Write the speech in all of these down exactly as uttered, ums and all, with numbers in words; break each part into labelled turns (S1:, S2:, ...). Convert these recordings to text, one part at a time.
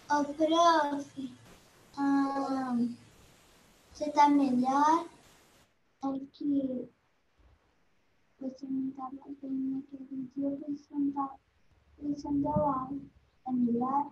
S1: Ô, prof, hum, você tá melhor? É que você não tava bem naquele dia, por isso não tava, por isso não deu aula. Tá melhor?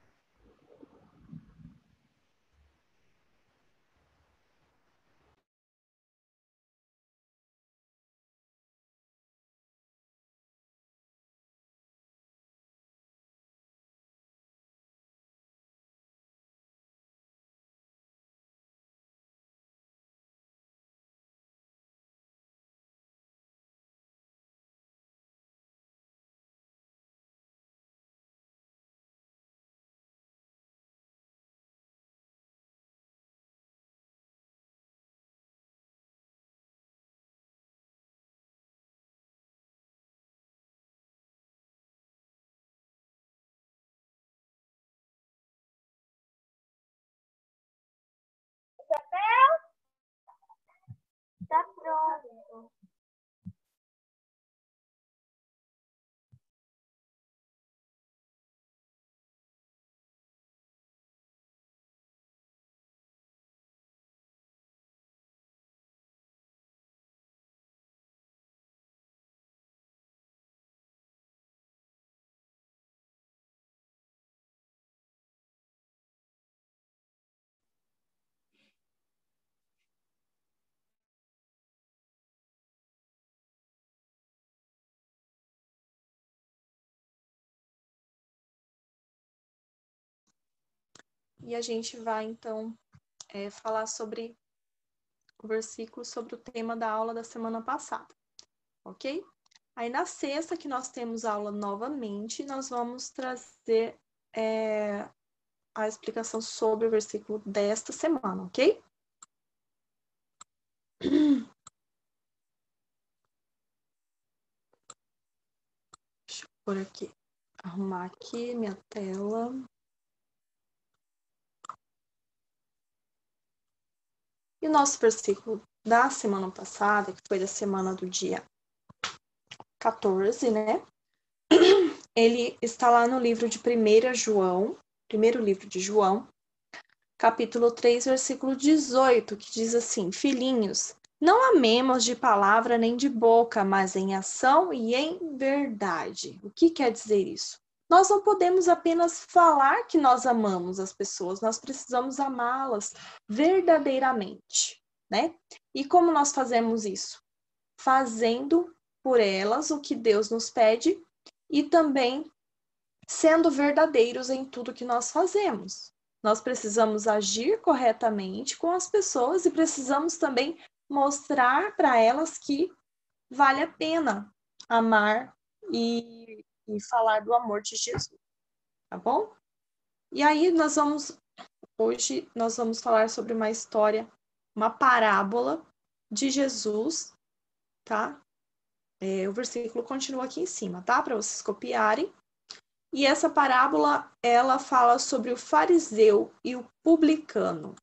S1: Tá pronto.
S2: E a gente vai, então, é, falar sobre o versículo, sobre o tema da aula da semana passada, ok? Aí, na sexta, que nós temos aula novamente, nós vamos trazer é, a explicação sobre o versículo desta semana, ok? Deixa eu por aqui, arrumar aqui minha tela. E o nosso versículo da semana passada, que foi da semana do dia quatorze, né? Ele está lá no livro de primeira João, primeiro livro de João, capítulo três, versículo dezoito, que diz assim: Filhinhos, não amemos de palavra nem de boca, mas em ação e em verdade. O que quer dizer isso? Nós não podemos apenas falar que nós amamos as pessoas, nós precisamos amá-las verdadeiramente, né? E como nós fazemos isso? Fazendo por elas o que Deus nos pede e também sendo verdadeiros em tudo que nós fazemos. Nós precisamos agir corretamente com as pessoas e precisamos também mostrar para elas que vale a pena amar e, e falar do amor de Jesus, tá bom? E aí nós vamos, hoje nós vamos falar sobre uma história, uma parábola de Jesus, tá? É, o versículo continua aqui em cima, tá? Para vocês copiarem. E essa parábola, ela fala sobre o fariseu e o publicano.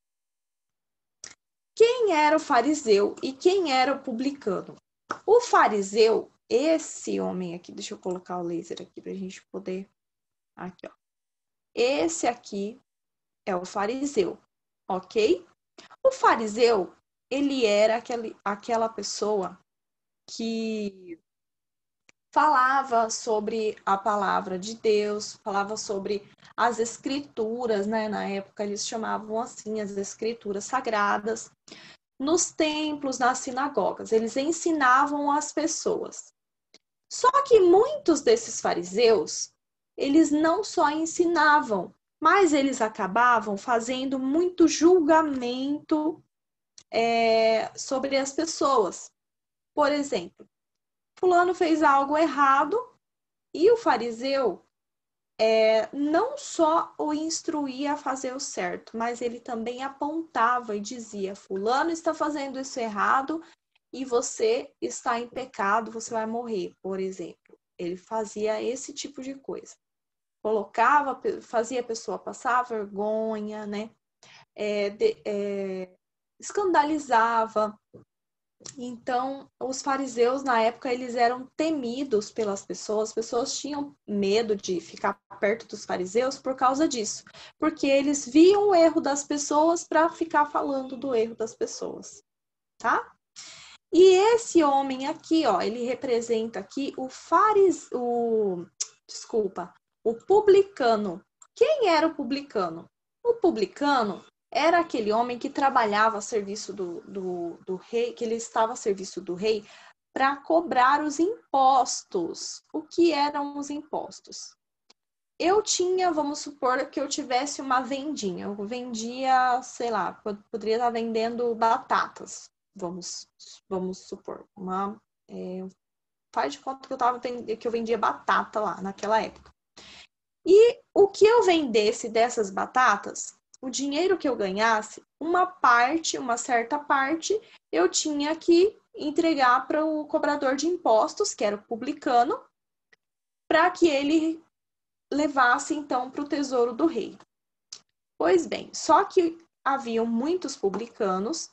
S2: Quem era o fariseu e quem era o publicano? O fariseu, esse homem aqui, deixa eu colocar o laser aqui para a gente poder... Aqui, ó. Esse aqui é o fariseu, ok? O fariseu, ele era aquele, aquela pessoa que falava sobre a palavra de Deus, falava sobre as escrituras, né? Na época eles chamavam assim as escrituras sagradas, nos templos, nas sinagogas, eles ensinavam as pessoas. Só que muitos desses fariseus, eles não só ensinavam, mas eles acabavam fazendo muito julgamento é, sobre as pessoas. Por exemplo, fulano fez algo errado, e o fariseu é, não só o instruía a fazer o certo, mas ele também apontava e dizia: fulano está fazendo isso errado e você está em pecado, você vai morrer, por exemplo. Ele fazia esse tipo de coisa. Colocava, fazia a pessoa passar vergonha, né? É, de, é, escandalizava Então, os fariseus, na época, eles eram temidos pelas pessoas. As pessoas tinham medo de ficar perto dos fariseus por causa disso. Porque eles viam o erro das pessoas para ficar falando do erro das pessoas, tá? E esse homem aqui, ó, ele representa aqui o fariseu, o, desculpa, o publicano. Quem era o publicano? O publicano era aquele homem que trabalhava a serviço do, do, do rei, que ele estava a serviço do rei para cobrar os impostos. O que eram os impostos? Eu tinha, vamos supor que eu tivesse uma vendinha. Eu vendia, sei lá, poderia estar vendendo batatas. Vamos, vamos supor, uma, é, faz de conta que eu, tava, que eu vendia batata lá naquela época. E o que eu vendesse dessas batatas, o dinheiro que eu ganhasse, uma parte, uma certa parte, eu tinha que entregar para o cobrador de impostos, que era o publicano, para que ele levasse então para o tesouro do rei. Pois bem, só que haviam muitos publicanos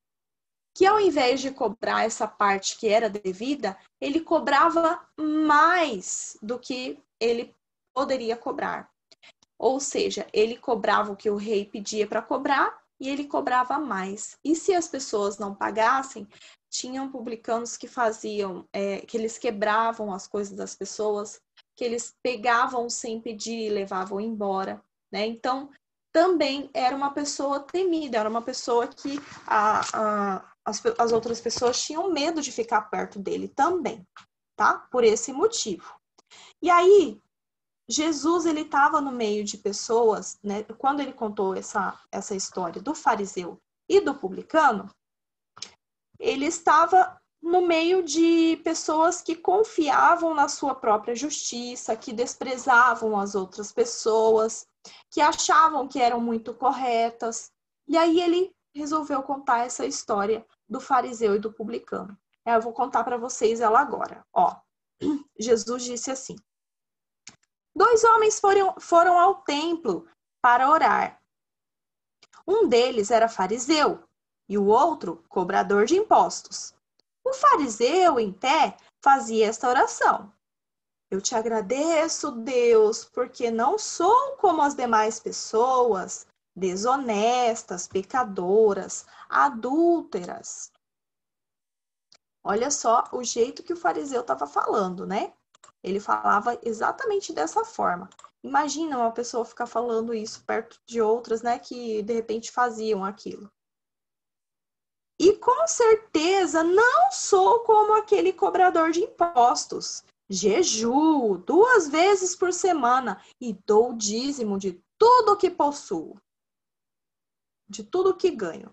S2: que ao invés de cobrar essa parte que era devida, ele cobrava mais do que ele poderia cobrar. Ou seja, ele cobrava o que o rei pedia para cobrar e ele cobrava mais. E se as pessoas não pagassem, tinham publicanos que faziam, é, que eles quebravam as coisas das pessoas, que eles pegavam sem pedir e levavam embora, né? Então, também era uma pessoa temida, era uma pessoa que a, a, as, as outras pessoas tinham medo de ficar perto dele também, tá? Por esse motivo. E aí, Jesus, ele estava no meio de pessoas, né? Quando ele contou essa, essa história do fariseu e do publicano, ele estava no meio de pessoas que confiavam na sua própria justiça, que desprezavam as outras pessoas, que achavam que eram muito corretas. E aí ele resolveu contar essa história do fariseu e do publicano. Eu vou contar para vocês ela agora. Ó, Jesus disse assim: dois homens foram, foram ao templo para orar. Um deles era fariseu e o outro cobrador de impostos. O fariseu, em pé, fazia esta oração: eu te agradeço, Deus, porque não sou como as demais pessoas, desonestas, pecadoras, adúlteras. Olha só o jeito que o fariseu estava falando, né? Ele falava exatamente dessa forma. Imagina uma pessoa ficar falando isso perto de outras, né, que de repente faziam aquilo. E com certeza não sou como aquele cobrador de impostos. Jejuo duas vezes por semana e dou o dízimo de tudo que possuo, de tudo que ganho.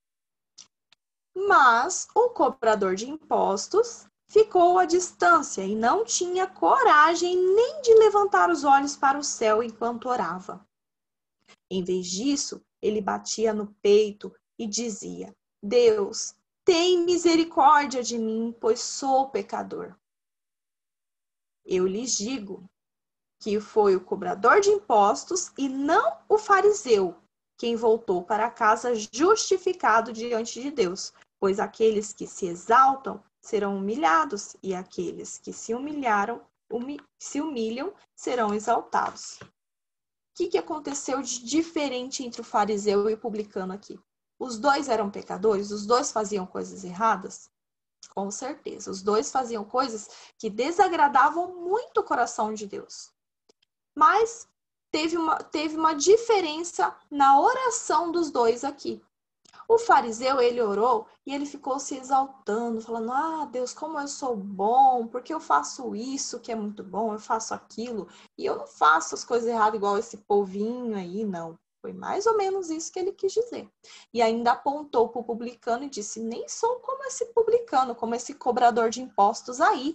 S2: Mas o cobrador de impostos ficou à distância e não tinha coragem nem de levantar os olhos para o céu enquanto orava. Em vez disso, ele batia no peito e dizia: Deus, tem misericórdia de mim, pois sou pecador. Eu lhes digo que foi o cobrador de impostos e não o fariseu quem voltou para casa justificado diante de Deus, pois aqueles que se exaltam serão humilhados e aqueles que se humilharam, humi- se humilham serão exaltados. O que, que aconteceu de diferente entre o fariseu e o publicano aqui? Os dois eram pecadores? Os dois faziam coisas erradas? Com certeza. Os dois faziam coisas que desagradavam muito o coração de Deus. Mas teve uma, teve uma diferença na oração dos dois aqui. O fariseu, ele orou e ele ficou se exaltando, falando: ah, Deus, como eu sou bom, porque eu faço isso que é muito bom, eu faço aquilo, e eu não faço as coisas erradas igual esse povinho aí, não. Foi mais ou menos isso que ele quis dizer. E ainda apontou para o publicano e disse: nem sou como esse publicano, como esse cobrador de impostos aí.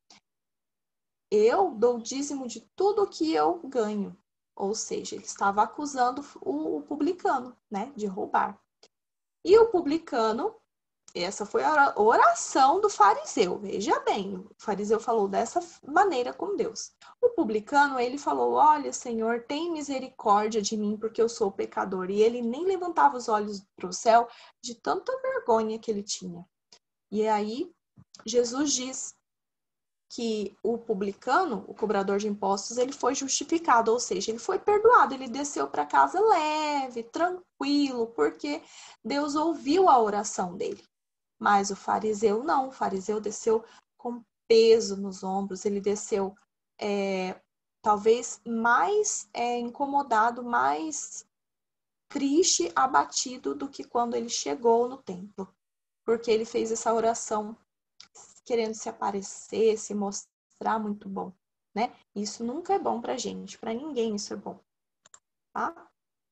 S2: Eu dou dízimo de tudo que eu ganho. Ou seja, ele estava acusando o publicano, né, de roubar. E o publicano, essa foi a oração do fariseu. Veja bem, o fariseu falou dessa maneira com Deus. O publicano, ele falou: olha, Senhor, tem misericórdia de mim, porque eu sou pecador. E ele nem levantava os olhos para o céu de tanta vergonha que ele tinha. E aí, Jesus diz que o publicano, o cobrador de impostos, ele foi justificado, ou seja, ele foi perdoado, ele desceu para casa leve, tranquilo, porque Deus ouviu a oração dele. Mas o fariseu não, o fariseu desceu com peso nos ombros, ele desceu é, talvez mais é, incomodado, mais triste, abatido do que quando ele chegou no templo, porque ele fez essa oração querendo se aparecer, se mostrar muito bom, né? Isso nunca é bom pra gente, pra ninguém isso é bom, tá?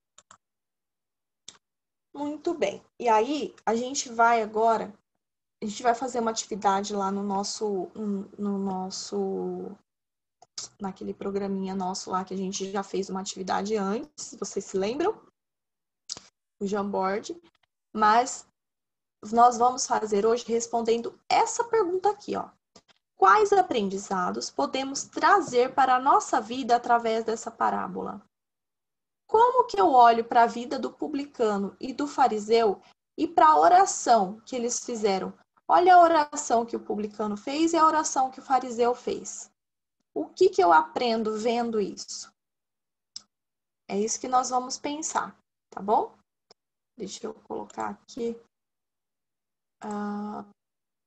S2: Muito bem. E aí, a gente vai agora, a gente vai fazer uma atividade lá no nosso, no nosso, naquele programinha nosso lá que a gente já fez uma atividade antes, vocês se lembram? O Jamboard. Mas nós vamos fazer hoje respondendo essa pergunta aqui, ó. Quais aprendizados podemos trazer para a nossa vida através dessa parábola? Como que eu olho para a vida do publicano e do fariseu e para a oração que eles fizeram? Olha a oração que o publicano fez e a oração que o fariseu fez. O que que eu aprendo vendo isso? É isso que nós vamos pensar, tá bom? Deixa eu colocar aqui. Uh...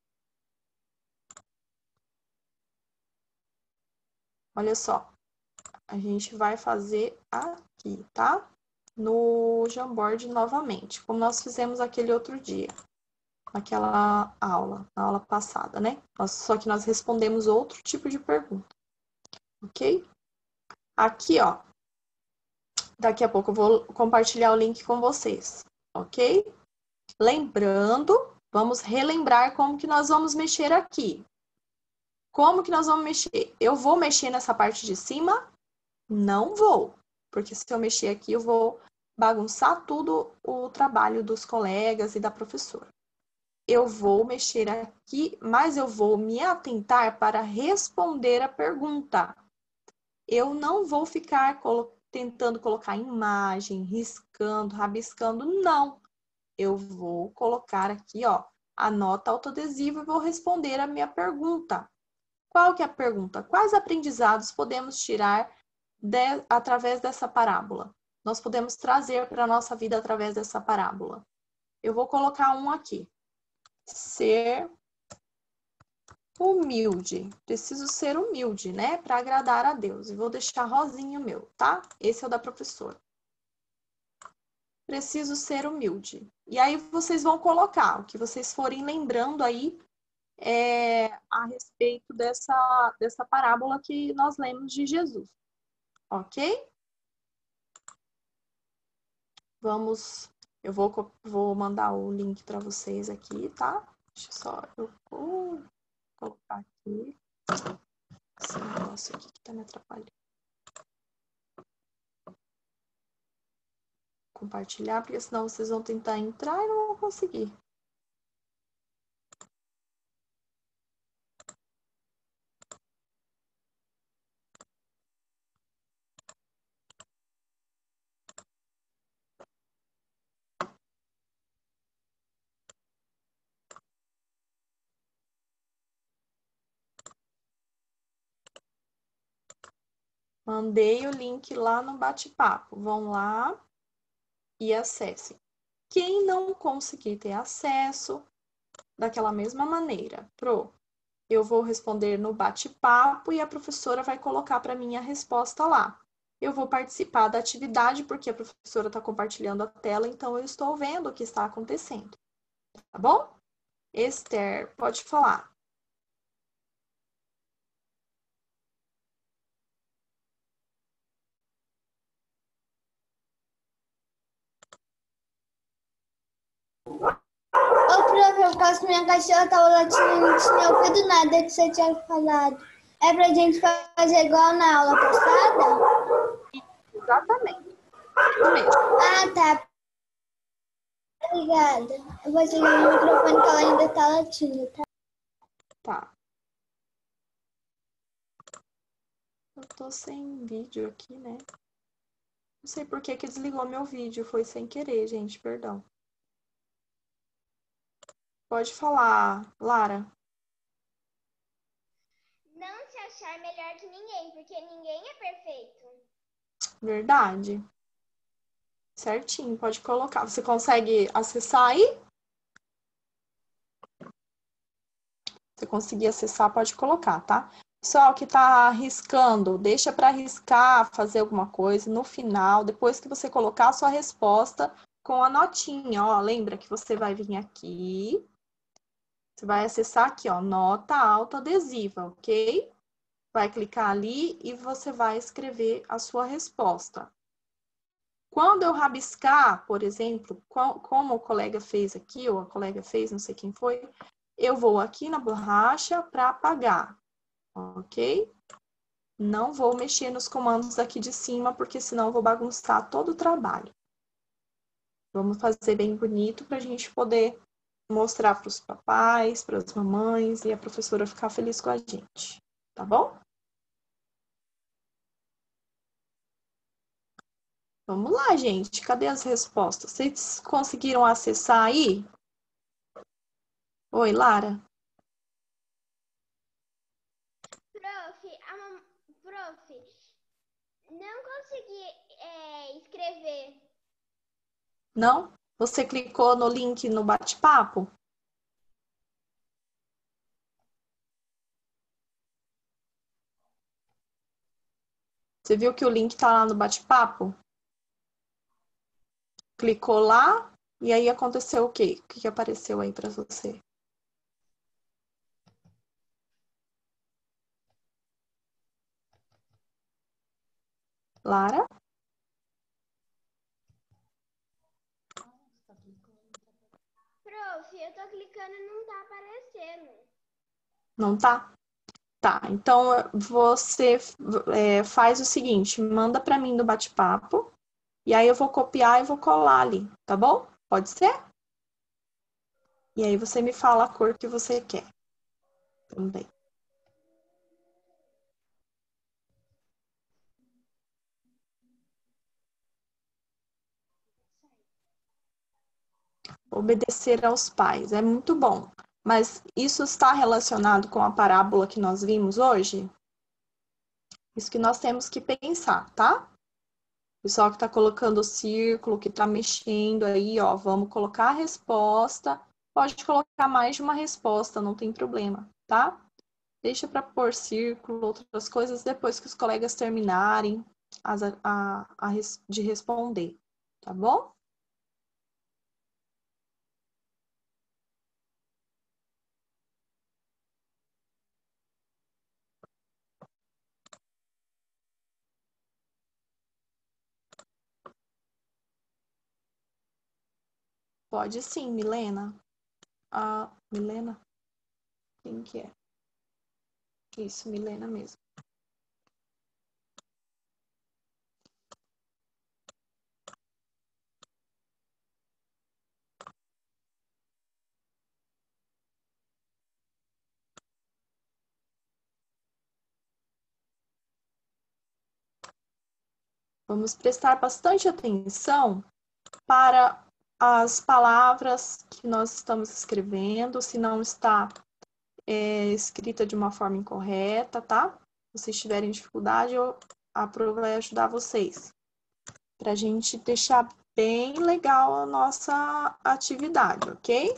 S2: Olha só. A gente vai fazer aqui, tá? No Jamboard novamente, como nós fizemos aquele outro dia, naquela aula, na aula passada, né? Nós, só que nós respondemos outro tipo de pergunta, ok? Aqui, ó, daqui a pouco eu vou compartilhar o link com vocês, ok? Lembrando, vamos relembrar como que nós vamos mexer aqui. Como que nós vamos mexer? Eu vou mexer nessa parte de cima? Não vou, porque se eu mexer aqui, eu vou bagunçar tudo o trabalho dos colegas e da professora. Eu vou mexer aqui, mas eu vou me atentar para responder a pergunta. Eu não vou ficar colo- tentando colocar imagem, riscando, rabiscando, não. Eu vou colocar aqui, ó, a nota autoadesiva e vou responder a minha pergunta. Qual que é a pergunta? Quais aprendizados podemos tirar de, através dessa parábola? Nós podemos trazer para a nossa vida através dessa parábola. Eu vou colocar um aqui. Ser humilde. Preciso ser humilde, né? Para agradar a Deus. E vou deixar rosinho meu, tá? Esse é o da professora. Preciso ser humilde. E aí vocês vão colocar o que vocês forem lembrando aí é, a respeito dessa, dessa parábola que nós lemos de Jesus. Ok? Vamos, eu vou, vou mandar o link para vocês aqui, tá? Deixa eu só eu vou colocar aqui. Esse negócio aqui que tá me atrapalhando. Compartilhar, porque senão vocês vão tentar entrar e não vão conseguir. Mandei o link lá no bate-papo. Vão lá e acessem. Quem não conseguir ter acesso, daquela mesma maneira, pro, eu vou responder no bate-papo e a professora vai colocar para mim a resposta lá. Eu vou participar da atividade porque a professora está compartilhando a tela, então eu estou vendo o que está acontecendo. Tá bom? Esther, pode falar.
S1: Ô, prof, eu posso minha cachorra tava latindo e não tinha ouvido nada que você tinha falado. É pra gente fazer igual na aula passada?
S2: Exatamente. Isso mesmo.
S1: Ah, tá. Obrigada. Eu vou desligar o microfone que ela ainda tá latindo, tá?
S2: Tá. Eu tô sem vídeo aqui, né? Não sei por que que desligou meu vídeo. Foi sem querer, gente. Perdão. Pode falar, Lara.
S3: Não se achar melhor que ninguém, porque ninguém é perfeito.
S2: Verdade. Certinho, pode colocar. Você consegue acessar aí? Se conseguir acessar, pode colocar, tá? Pessoal que tá arriscando, deixa para arriscar, fazer alguma coisa no final, depois que você colocar a sua resposta com a notinha, ó, lembra que você vai vir aqui, você vai acessar aqui, ó, nota autoadesiva, ok? Vai clicar ali e você vai escrever a sua resposta. Quando eu rabiscar, por exemplo, como o colega fez aqui, ou a colega fez, não sei quem foi, eu vou aqui na borracha para apagar, ok? Não vou mexer nos comandos aqui de cima, porque senão eu vou bagunçar todo o trabalho. Vamos fazer bem bonito para a gente poder mostrar para os papais, para as mamães e a professora ficar feliz com a gente, tá bom? Vamos lá, gente. Cadê as respostas? Vocês conseguiram acessar aí? Oi, Lara.
S3: Prof, a mam... Prof, não consegui é, escrever.
S2: Não? Você clicou no link no bate-papo? Você viu que o link tá lá no bate-papo? Clicou lá e aí aconteceu o quê? O que, que apareceu aí para você? Lara?
S3: Prof, eu tô clicando e não tá aparecendo.
S2: Não tá? Tá, então você é, faz o seguinte, manda para mim no bate-papo e aí eu vou copiar e vou colar ali, tá bom? Pode ser? E aí você me fala a cor que você quer também. Obedecer aos pais é muito bom, mas isso está relacionado com a parábola que nós vimos hoje? Isso que nós temos que pensar, tá? O pessoal que está colocando o círculo, que está mexendo aí, ó, vamos colocar a resposta. Pode colocar mais de uma resposta, não tem problema, tá? Deixa para pôr círculo, outras coisas, depois que os colegas terminarem as, a, a, a, de responder, tá bom? Pode sim, Milena. Ah, Milena? Quem que é? Isso, Milena mesmo. Vamos prestar bastante atenção para as palavras que nós estamos escrevendo, se não está é, escrita de uma forma incorreta, tá? Se vocês tiverem dificuldade, eu, a prova vai ajudar vocês. Para a gente deixar bem legal a nossa atividade, ok?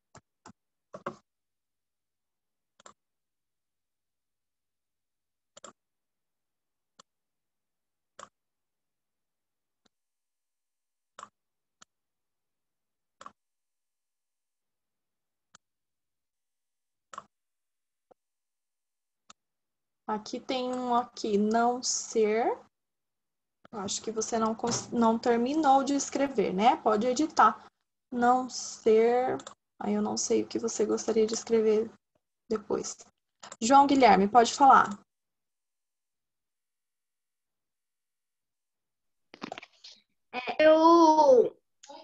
S2: Aqui tem um aqui, não ser. Acho que você não, não terminou de escrever, né? Pode editar. Não ser. Aí eu não sei o que você gostaria de escrever depois. João Guilherme, pode falar.
S4: É, eu.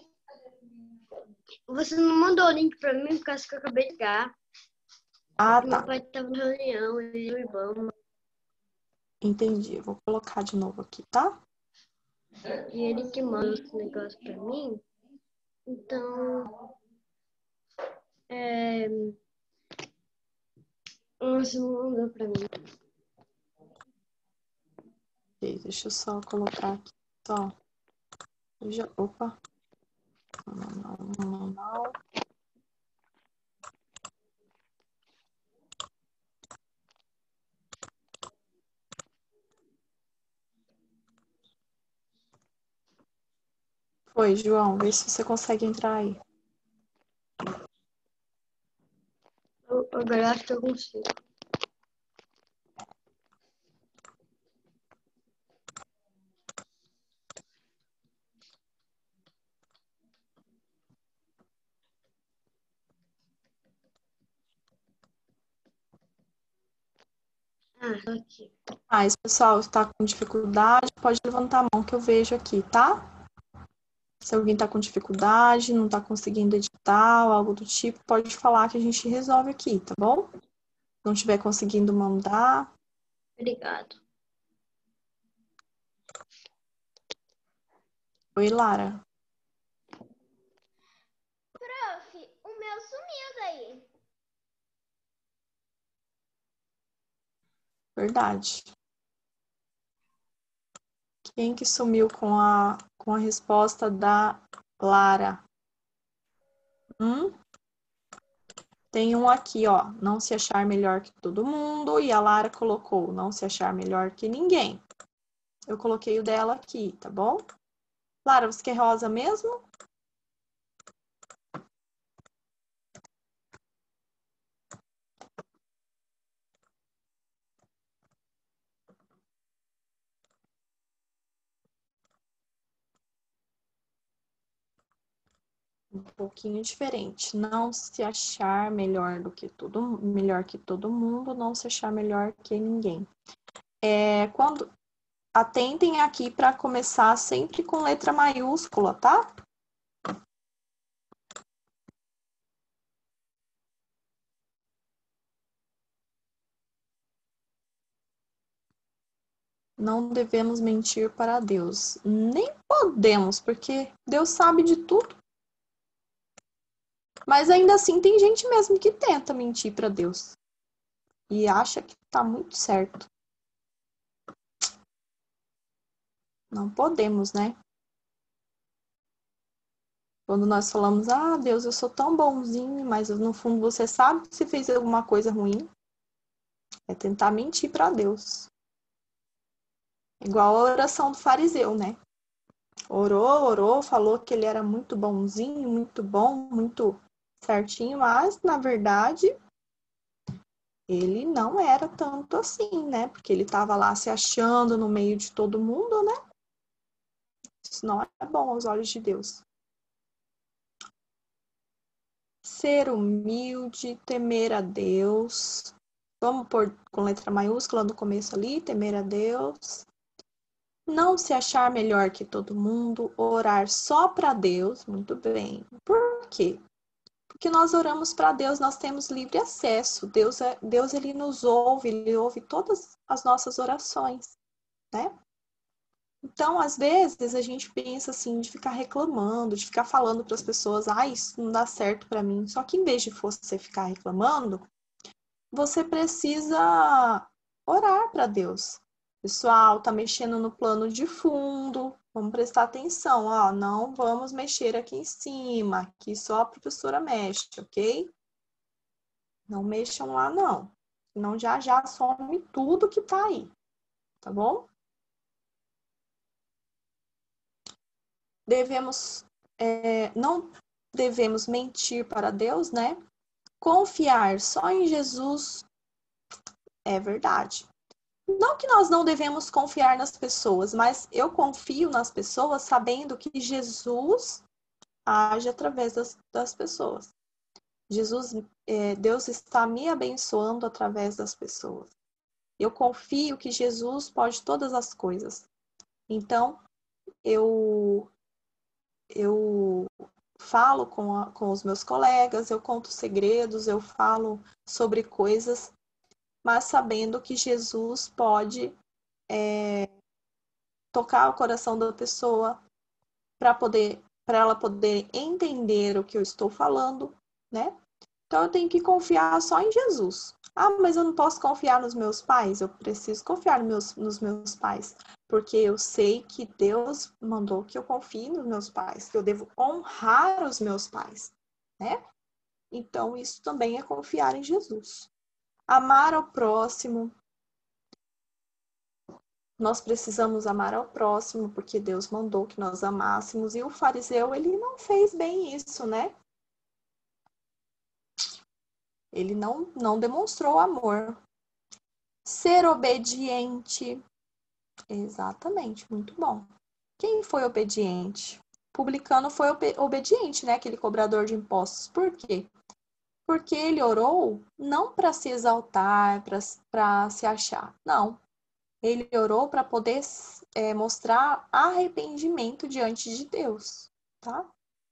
S4: Você não mandou o link pra mim, por causa que eu acabei de ligar.
S2: Ah,
S4: Meu
S2: tá.
S4: pai tava na reunião, ele e o Ibama.
S2: Entendi. Eu vou colocar de novo aqui, tá?
S4: E ele que manda esse negócio pra mim. Então. É... Nossa, não mandou pra mim.
S2: Ok, deixa eu só colocar aqui. Só. Eu já... Opa. Não, não, não, não, não. Foi, João. Vê se você consegue entrar aí.
S4: Eu, agora acho que eu consigo. Ah, tô aqui.
S2: Ah, se o pessoal está com dificuldade, pode levantar a mão que eu vejo aqui, tá? Se alguém está com dificuldade, não está conseguindo editar ou algo do tipo, pode falar que a gente resolve aqui, tá bom? Se não estiver conseguindo mandar.
S4: Obrigado.
S2: Oi, Lara.
S3: Prof, o meu sumiu daí.
S2: Verdade. Quem que sumiu com a, com a resposta da Lara? Hum? Tem um aqui, ó. Não se achar melhor que todo mundo. E a Lara colocou não se achar melhor que ninguém. Eu coloquei o dela aqui, tá bom? Lara, você quer rosa mesmo? Um pouquinho diferente. Não se achar melhor do que todo, melhor que todo mundo, não se achar melhor que ninguém. É, quando atentem aqui para começar sempre com letra maiúscula, tá? Não devemos mentir para Deus. Nem podemos, porque Deus sabe de tudo. Mas ainda assim tem gente mesmo que tenta mentir para Deus e acha que tá muito certo. Não podemos, né? Quando nós falamos, ah, Deus, eu sou tão bonzinho, mas no fundo você sabe que você fez alguma coisa ruim. É tentar mentir para Deus. Igual a oração do fariseu, né? Orou, orou, falou que ele era muito bonzinho, muito bom, muito certinho, mas na verdade ele não era tanto assim, né? Porque ele estava lá se achando no meio de todo mundo, né? Isso não é bom aos olhos de Deus. Ser humilde, temer a Deus. Vamos pôr com letra maiúscula no começo ali, temer a Deus. Não se achar melhor que todo mundo, orar só para Deus, muito bem. Por quê? Porque nós oramos para Deus, nós temos livre acesso. Deus, é, Deus ele nos ouve, ele ouve todas as nossas orações, né? Então, às vezes, a gente pensa assim, de ficar reclamando, de ficar falando para as pessoas, ah, isso não dá certo para mim. Só que em vez de você ficar reclamando, você precisa orar para Deus. Pessoal, tá mexendo no plano de fundo, vamos prestar atenção, ó, não vamos mexer aqui em cima, aqui só a professora mexe, ok? Não mexam lá, não. Senão já já some tudo que tá aí, tá bom? Devemos, é, não devemos mentir para Deus, né? Confiar só em Jesus é verdade. Não que nós não devemos confiar nas pessoas, mas eu confio nas pessoas sabendo que Jesus age através das, das pessoas. Jesus, é, Deus está me abençoando através das pessoas. Eu confio que Jesus pode todas as coisas. Então, eu, eu falo com, a, com os meus colegas, eu conto segredos, eu falo sobre coisas, mas sabendo que Jesus pode é, tocar o coração da pessoa para poder, para ela poder entender o que eu estou falando, né? Então eu tenho que confiar só em Jesus. Ah, mas eu não posso confiar nos meus pais? Eu preciso confiar nos meus, nos meus pais. Porque eu sei que Deus mandou que eu confie nos meus pais, que eu devo honrar os meus pais, né? Então isso também é confiar em Jesus. Amar ao próximo. Nós precisamos amar ao próximo, porque Deus mandou que nós amássemos. E o fariseu, ele não fez bem isso, né? Ele não, não demonstrou amor. Ser obediente. Exatamente, muito bom. Quem foi obediente? Publicano foi obe- obediente, né? Aquele cobrador de impostos. Por quê? Porque ele orou não para se exaltar, para se achar. Não. Ele orou para poder é, mostrar arrependimento diante de Deus, tá?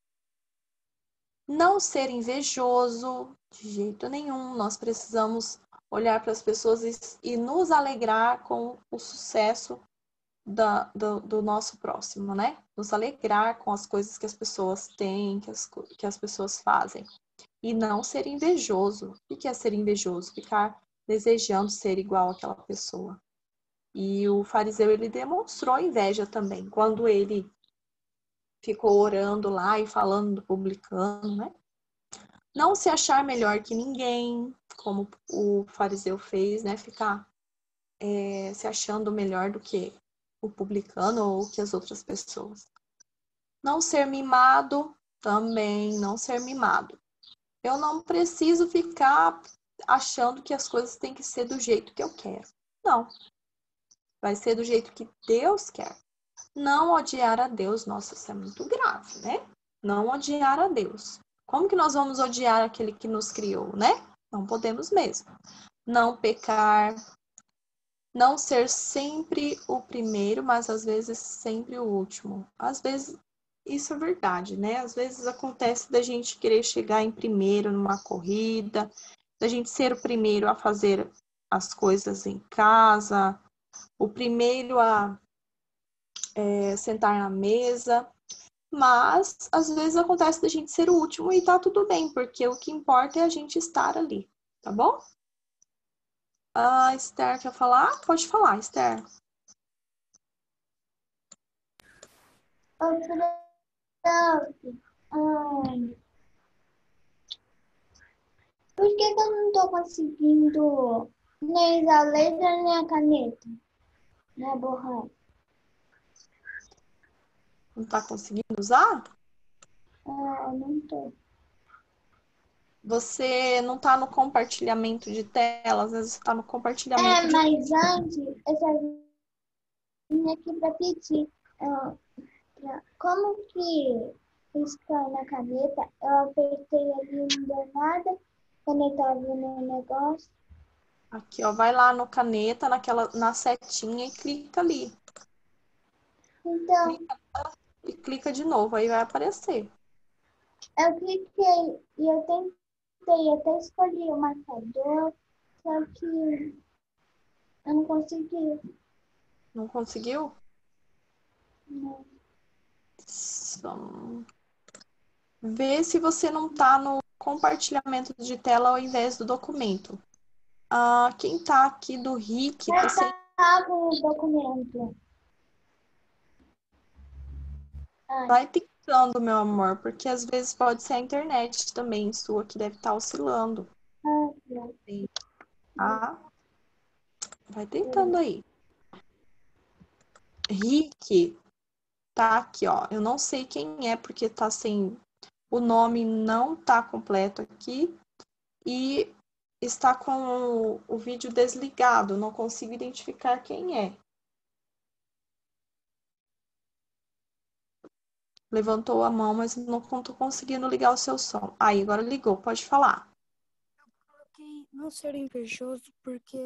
S2: Não ser invejoso, de jeito nenhum. Nós precisamos olhar para as pessoas e, e nos alegrar com o sucesso da, do, do nosso próximo, né? Nos alegrar com as coisas que as pessoas têm, que as, que as pessoas fazem. E não ser invejoso. O que é ser invejoso? Ficar desejando ser igual àquela pessoa. E o fariseu, ele demonstrou inveja também, quando ele ficou orando lá e falando do publicano, né? Não se achar melhor que ninguém, como o fariseu fez, né? Ficar é, se achando melhor do que o publicano ou que as outras pessoas. Não ser mimado, também não ser mimado. Eu não preciso ficar achando que as coisas têm que ser do jeito que eu quero. Não. Vai ser do jeito que Deus quer. Não odiar a Deus. Nossa, isso é muito grave, né? Não odiar a Deus. Como que nós vamos odiar aquele que nos criou, né? Não podemos mesmo. Não pecar. Não ser sempre o primeiro, mas às vezes sempre o último. Às vezes, isso é verdade, né? Às vezes acontece da gente querer chegar em primeiro numa corrida, da gente ser o primeiro a fazer as coisas em casa, o primeiro a é, sentar na mesa, mas às vezes acontece da gente ser o último e tá tudo bem, porque o que importa é a gente estar ali, tá bom? A Esther quer falar? Pode falar, Esther.
S1: Oi, Felipe. Ai, por que que eu não tô conseguindo nem usar a letra nem a caneta? Nem a borracha?
S2: Não tá conseguindo usar?
S1: Ah, eu não tô.
S2: Você não tá no compartilhamento de tela, às vezes você tá no compartilhamento
S1: É,
S2: de...
S1: mas antes eu já vim aqui para pedir. ah, pra- como que riscar na caneta? Eu apertei ali e não deu nada. Quando eu tava vendo o negócio.
S2: Aqui, ó, vai lá no caneta, naquela, na setinha e clica ali.
S1: Então,
S2: Clica e clica de novo, aí vai aparecer.
S1: eu cliquei e eu tentei até escolher o marcador, só que eu não consegui.
S2: Não conseguiu?
S1: Não.
S2: Só... Vê se você não tá no compartilhamento de tela ao invés do documento. Ah, quem tá aqui do Rick, tá
S1: Já
S2: sem...
S1: estava o documento. Ai,
S2: Vai picando, meu amor, porque às vezes pode ser a internet também sua que deve estar oscilando.
S1: ai, não.
S2: Tá? Vai tentando aí. Rick, tá aqui, ó. Eu não sei quem é, porque tá sem... O nome não tá completo aqui. E está com o, o vídeo desligado. Não consigo identificar quem é. Levantou a mão, mas não tô conseguindo ligar o seu som. Aí, agora ligou. Pode falar.
S5: Coloquei não ser invejoso porque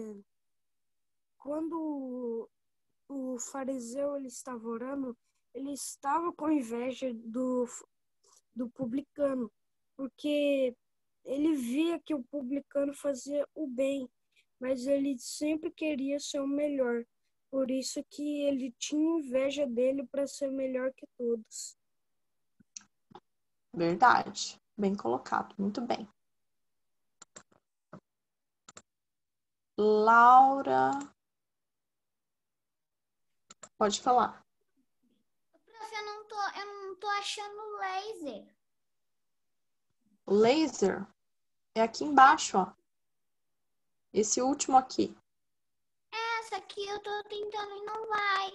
S5: quando o fariseu ele estava orando, ele estava com inveja do, do publicano, porque ele via que o publicano fazia o bem, mas ele sempre queria ser o melhor. Por isso que ele tinha inveja dele para ser melhor que todos.
S2: Verdade. Bem colocado. Muito bem. Laura. Pode falar.
S1: Prof, eu não tô, eu não tô achando o laser.
S2: O laser é aqui embaixo, ó. Esse último aqui.
S1: Essa aqui eu tô tentando e não vai.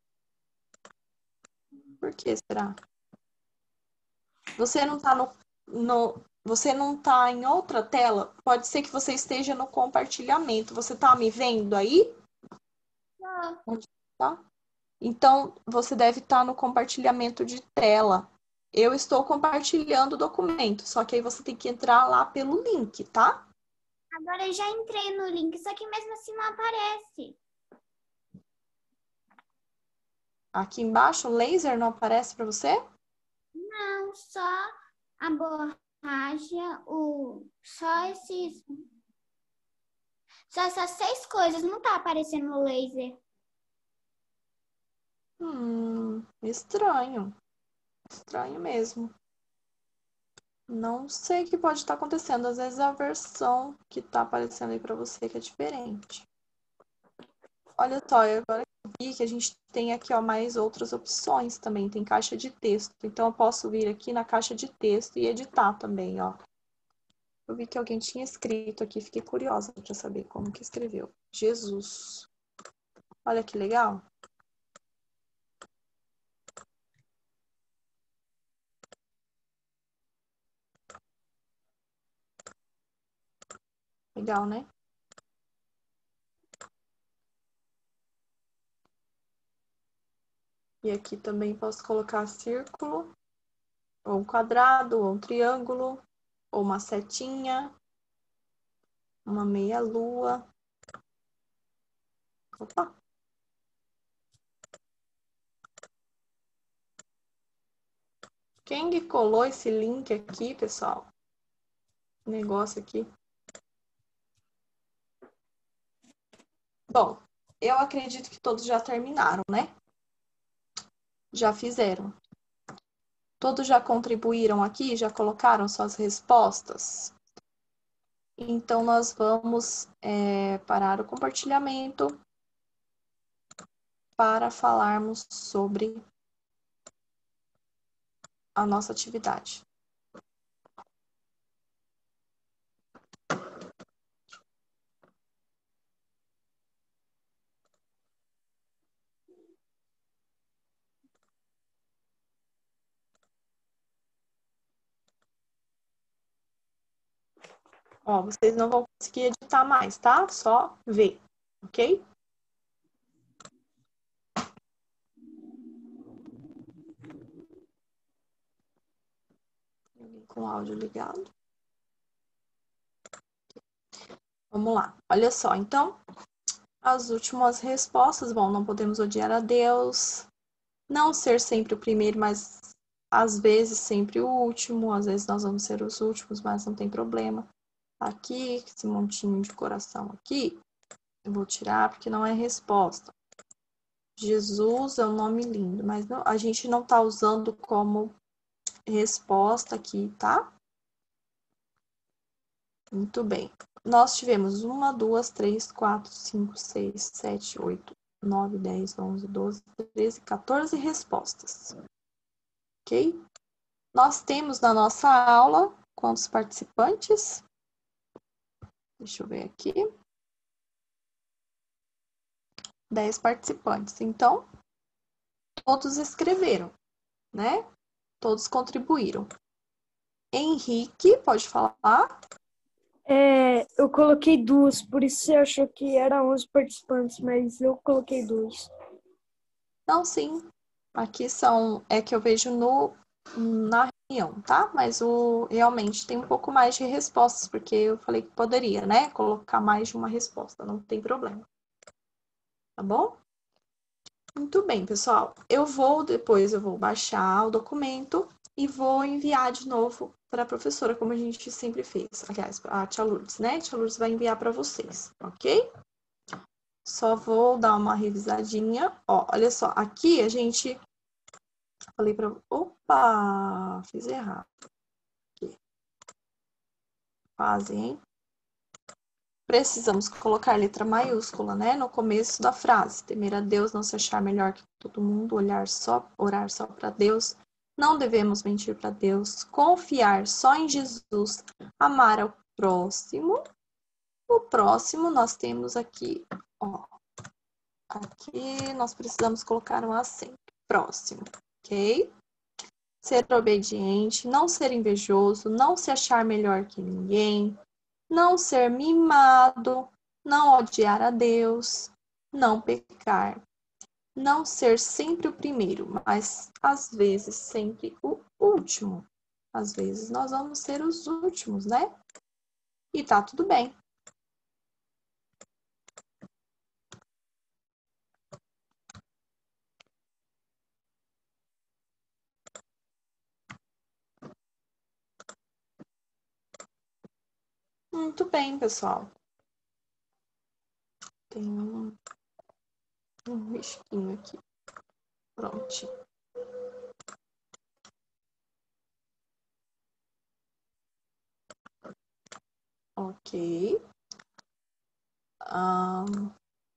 S2: Por que será? Você não tá no, no, você não tá em outra tela? Pode ser que você esteja no compartilhamento. Você tá me vendo aí?
S1: Não.
S2: Onde tá? Então, você deve estar no compartilhamento de tela. Eu estou compartilhando o documento, só que aí você tem que entrar lá pelo link, tá?
S1: Agora eu já entrei no link, só que mesmo assim não aparece.
S2: Aqui embaixo, o laser não aparece para você?
S1: Não, só a borracha, o... só esses... Só essas seis coisas, não tá aparecendo no laser.
S2: Hum, estranho. Estranho mesmo. Não sei o que pode estar acontecendo. Às vezes é a versão que está aparecendo aí para você que é diferente. Olha só, eu agora vi que a gente tem aqui ó, mais outras opções também. Tem caixa de texto. Então eu posso vir aqui na caixa de texto e editar também, ó. Eu vi que alguém tinha escrito aqui, fiquei curiosa para saber como que escreveu. Jesus. Olha que legal. Legal, né? E aqui também posso colocar círculo, ou um quadrado, ou um triângulo, ou uma setinha, uma meia-lua. Opa! Quem que colou esse link aqui, pessoal? Negócio aqui. Bom, eu acredito que todos já terminaram, né? Já fizeram. Todos já contribuíram aqui? Já colocaram suas respostas? Então, nós vamos é, parar o compartilhamento para falarmos sobre a nossa atividade. Ó, vocês não vão conseguir editar mais, tá? Só ver, ok? Com o áudio ligado. Vamos lá. Olha só, então, as últimas respostas. Bom, não podemos odiar a Deus. Não ser sempre o primeiro, mas às vezes sempre o último. Às vezes nós vamos ser os últimos, mas não tem problema. Aqui, esse montinho de coração aqui, eu vou tirar porque não é resposta. Jesus é um nome lindo, mas não, a gente não tá usando como resposta aqui, tá? Muito bem. Nós tivemos uma, duas, três, quatro, cinco, seis, sete, oito, nove, dez, onze, doze, treze, quatorze respostas. Ok? Nós temos na nossa aula quantos participantes? Deixa eu ver aqui. dez participantes. Então, todos escreveram, né? Todos contribuíram. Henrique, pode falar?
S5: É, eu coloquei duas, por isso você achou que era onze participantes, mas eu coloquei duas.
S2: Não, sim. Aqui são, é que eu vejo no, na reunião, tá? Mas o, realmente tem um pouco mais de respostas, porque eu falei que poderia, né? Colocar mais de uma resposta, não tem problema. Tá bom? Muito bem, pessoal. Eu vou, depois eu vou baixar o documento e vou enviar de novo para a professora, como a gente sempre fez. Aliás, a tia Lourdes, né? A tia Lourdes vai enviar para vocês, ok? Só vou dar uma revisadinha. Ó, olha só, aqui a gente... Falei para... Opa! Fiz errado. Aqui. Quase, hein? precisamos colocar letra maiúscula, né, no começo da frase. Temer a Deus, não se achar melhor que todo mundo, olhar só, orar só para Deus. Não devemos mentir para Deus, confiar só em Jesus, amar ao próximo. O próximo nós temos aqui, ó. Aqui nós precisamos colocar um acento. Próximo, ok? Ser obediente, não ser invejoso, não se achar melhor que ninguém, não ser mimado, não odiar a Deus, não pecar, não ser sempre o primeiro, mas às vezes sempre o último. Às vezes nós vamos ser os últimos, né? E tá tudo bem. Muito bem, pessoal. Tem um, um risquinho aqui. Prontinho. Ok. Um,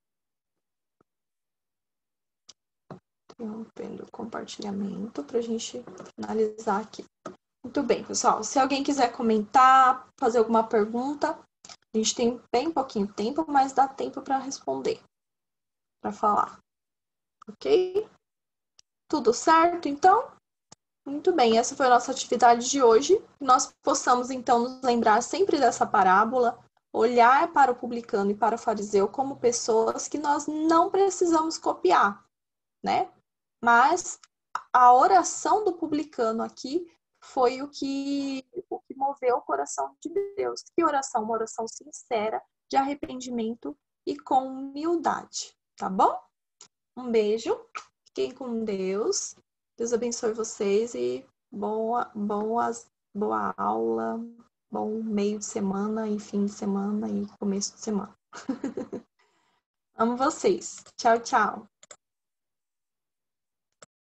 S2: interrompendo o compartilhamento para a gente finalizar aqui. Muito bem, pessoal. Se alguém quiser comentar, fazer alguma pergunta, a gente tem bem pouquinho tempo, mas dá tempo para responder, para falar. Ok? Tudo certo, então? Muito bem, essa foi a nossa atividade de hoje. Nós possamos, então, nos lembrar sempre dessa parábola, olhar para o publicano e para o fariseu como pessoas que nós não precisamos copiar, né? Mas a oração do publicano aqui foi o que, o que moveu o coração de Deus. Que oração? Uma oração sincera, de arrependimento e com humildade, tá bom? Um beijo, fiquem com Deus. Deus abençoe vocês e boa, boas, boa aula, bom meio de semana e fim de semana e começo de semana. Amo vocês. Tchau, tchau.